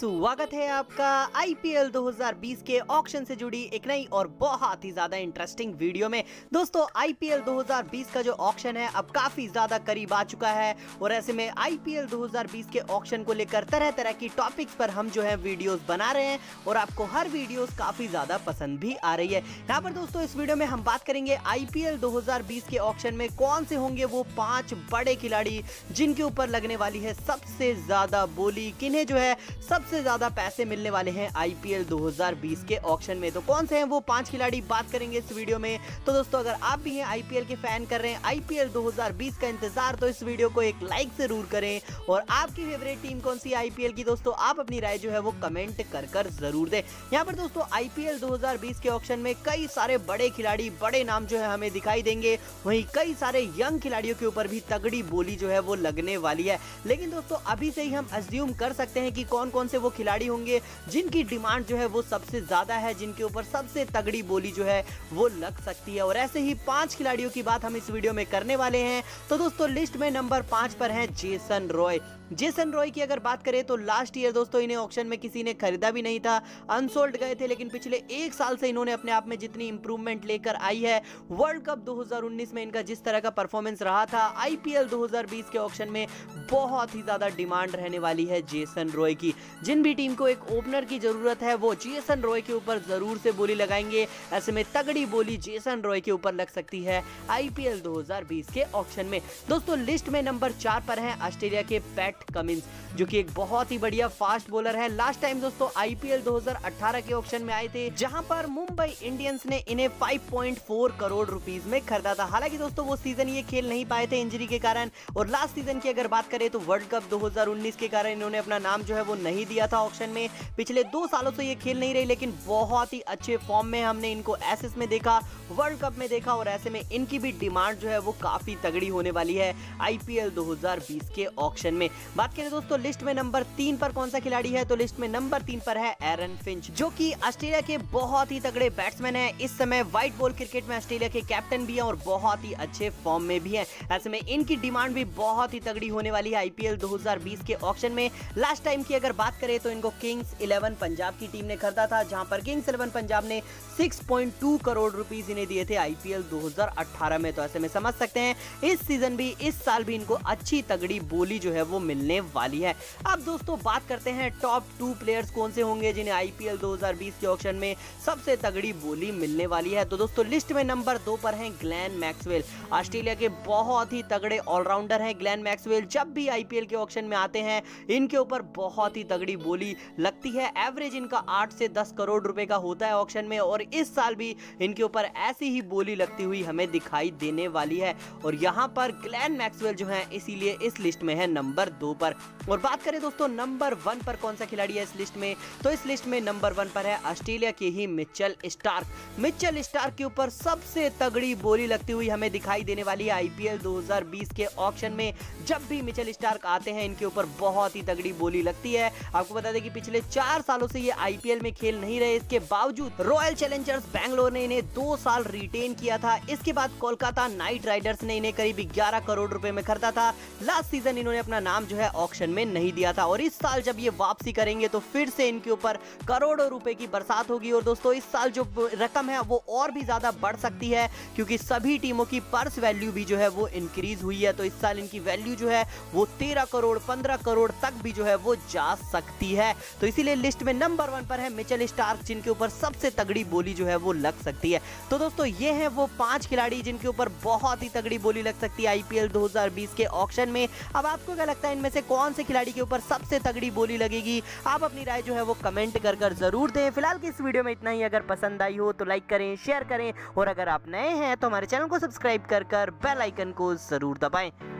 स्वागत है आपका आईपीएल 2020 के ऑक्शन से जुड़ी एक नई और बहुत ही ज्यादा इंटरेस्टिंग वीडियो में। दोस्तों आईपीएल 2020 का जो ऑक्शन है अब काफी ज्यादा करीब आ चुका है और ऐसे में आईपीएल 2020 के ऑक्शन को लेकर तरह तरह की टॉपिक्स पर हम जो है वीडियोस बना रहे हैं और आपको हर वीडियोस काफी ज्यादा पसंद भी आ रही है। यहाँ पर दोस्तों इस वीडियो में हम बात करेंगे आईपीएल 2020 के ऑक्शन में कौन से होंगे वो 5 बड़े खिलाड़ी जिनके ऊपर लगने वाली है सबसे ज्यादा बोली, किन्हें जो है सबसे ज्यादा पैसे मिलने वाले हैं आईपीएल 2020 के ऑक्शन में। तो कौन से हैं वो 5 खिलाड़ी, बात करेंगे इस वीडियो में। तो दोस्तों अगर आप भी हैं आईपीएल के फैन, कर रहे हैं आईपीएल 2020 का इंतजार, तो इस वीडियो को एक लाइक जरूर करें। और आपकी फेवरेट टीम कौन सी आईपीएल की दोस्तों, आप अपनी राय जो है वो कमेंट कर जरूर दें। यहाँ पर दोस्तों आईपीएल 2020 के ऑक्शन में कई सारे बड़े खिलाड़ी, बड़े नाम जो है हमें दिखाई देंगे, वहीं कई सारे यंग खिलाड़ियों के ऊपर भी तगड़ी बोली जो है वो लगने वाली है। लेकिन दोस्तों अभी से ही हम अज्यूम कर सकते हैं कि कौन कौन से वो खिलाड़ी होंगे जिनकी डिमांड जो है वो सबसे ज्यादा है, जिनके ऊपर सबसे तगड़ी बोली जो है वो लग सकती है। और ऐसे ही 5 खिलाड़ियों की बात हम इस वीडियो में करने वाले हैं। तो दोस्तों लिस्ट में नंबर 5 पर है जेसन रॉय। जेसन रॉय की अगर बात करें तो लास्ट ईयर दोस्तों इन्हें ऑक्शन में किसी ने खरीदा भी नहीं था, अनसोल्ड गए थे। लेकिन पिछले 1 साल से इन्होंने अपने आप में जितनी इंप्रूवमेंट लेकर आई है, वर्ल्ड कप 2019 में इनका जिस तरह का परफॉर्मेंस रहा था, आईपीएल 2020 के ऑक्शन में बहुत ही ज्यादा डिमांड रहने वाली है जेसन रॉय की। जिन भी टीम को एक ओपनर की जरूरत है वो जेसन रॉय के ऊपर जरूर से बोली लगाएंगे। ऐसे में तगड़ी बोली जेसन रॉय के ऊपर लग सकती है आईपीएल 2020 के ऑक्शन में। दोस्तों लिस्ट में नंबर 4 पर है ऑस्ट्रेलिया के पैट कमिंस, जो कि एक बहुत ही बढ़िया फास्ट बॉलर है। लास्ट टाइम दोस्तों आईपीएल 2018 के ऑक्शन में आए थे, जहां पर मुंबई इंडियंस ने इन्हें 5.4 करोड़ रुपीस में खरीदा था। हालांकि दोस्तों वो सीजन ये खेल नहीं पाए थे इंजरी के कारण, और लास्ट सीजन की अगर बात करें तो वर्ल्ड कप 2019 के कारण इन्होंने अपना नाम जो है वो नहीं दिया था ऑक्शन में। पिछले 2 सालों से ये खेल नहीं रही, लेकिन बहुत ही अच्छे फॉर्म में हमने इनको एसएस में देखा, वर्ल्ड कप में देखा, और ऐसे में इनकी भी डिमांड जो है वो काफी तगड़ी होने वाली है आईपीएल 2020 के ऑक्शन में। बात करें दोस्तों लिस्ट में नंबर 3 पर कौन सा खिलाड़ी है, तो लिस्ट में नंबर 3 पर है एरन फिंच, जो कि ऑस्ट्रेलिया के बहुत ही तगड़े बैट्समैन है। इस समय व्हाइट बॉल क्रिकेट में ऑस्ट्रेलिया के कैप्टन भी हैं और बहुत ही अच्छे फॉर्म में भी हैं। ऐसे में इनकी डिमांड भी बहुत ही तगड़ी होने वाली है आईपीएल 2020 के ऑक्शन में। लास्ट टाइम की अगर बात करें तो इनको किंग्स 11 पंजाब की टीम ने खरीदा था, जहां पर किंग्स 11 पंजाब ने 6.2 करोड़ रुपीस इन्हें दिए थे आईपीएल 2018 में। तो ऐसे में समझ सकते हैं इस सीजन भी, इस साल भी इनको अच्छी तगड़ी बोली जो है वो मिलने वाली है। अब दोस्तों बात करते हैं टॉप 2 प्लेयर्स कौन से होंगे जिन्हें आईपीएल 2020 के ऑक्शन में सबसे तगड़ी बोली मिलने वाली है। तो दोस्तों लिस्ट में नंबर 2 पर हैं ग्लेन मैक्सवेल। ऑस्ट्रेलिया के बहुत ही तगड़े ऑलराउंडर हैं ग्लेन मैक्सवेल। जब भी आईपीएल के ऑक्शन में आते हैं इनके ऊपर बहुत ही तगड़ी बोली लगती है। एवरेज इनका 8 से 10 करोड़ रुपए का होता है ऑक्शन में, और इस साल भी इनके ऊपर ऐसी ही बोली लगती हुई हमें दिखाई देने वाली है। और यहाँ पर ग्लेन मैक्सवेल जो है इसीलिए इस लिस्ट में है नंबर 2 पर। और बात करें दोस्तों नंबर 1 पर कौन सा खिलाड़ी है इस लिस्ट में, तो इस लिस्ट में नंबर 1 पर है ऑस्ट्रेलिया के ही मिचेल स्टार्क। मिचेल स्टार्क के ऊपर सबसे तगड़ी बोली लगती हुई हमें दिखाई देने वाली है आईपीएल 2020 के ऑक्शन में। जब भी मिचेल स्टार्क आते हैं इनके ऊपर बहुत ही तगड़ी बोली लगती है। आपको बता दें कि पिछले 4 सालों से ये आईपीएल में खेल नहीं रहे, इसके बावजूद रॉयल चैलेंजर्स बैंगलोर ने इन्हें 2 साल रिटेन किया था। इसके बाद कोलकाता नाइट राइडर्स ने इन्हें करीब 11 करोड़ रुपए में खरीदा था। लास्ट सीजन इन्होंने अपना नाम जो है ऑक्शन में नहीं दिया था, और इस साल जब ये वापसी करेंगे तो फिर से इनके ऊपर करोड़ों रुपए की बरसात होगी। और दोस्तों इस साल जो रकम है वो और भी ज्यादा बढ़ सकती है, क्योंकि सभी टीमों की पर्स वैल्यू भी जो है वो इंक्रीज हुई है। तो इस साल इनकी वैल्यू जो है वो 13 करोड़ 15 करोड़ तक भी जो है वो जा सकती है। तो इसीलिए लिस्ट में नंबर 1 पर है मिचेल स्टार्क, जिनके ऊपर सबसे तगड़ी बोली जो है वो लग सकती है। तो दोस्तों ये हैं वो 5 खिलाड़ी जिनके ऊपर बहुत ही तगड़ी बोली लग सकती है आईपीएल 2020 के ऑक्शन में। अब आपको क्या लगता है इनमें से कौन से खिलाड़ी के ऊपर सबसे तगड़ी बोली लगेगी? आप अपनी राय जो है वो कमेंट कर जरूर दें। फिलहाल की इस वीडियो में इतना ही। अगर पसंद आई हो तो लाइक करें, शेयर करें, और अगर आप नए हैं तो हमारे चैनल को सब्सक्राइब कर बेल आइकन को जरूर दबाएं।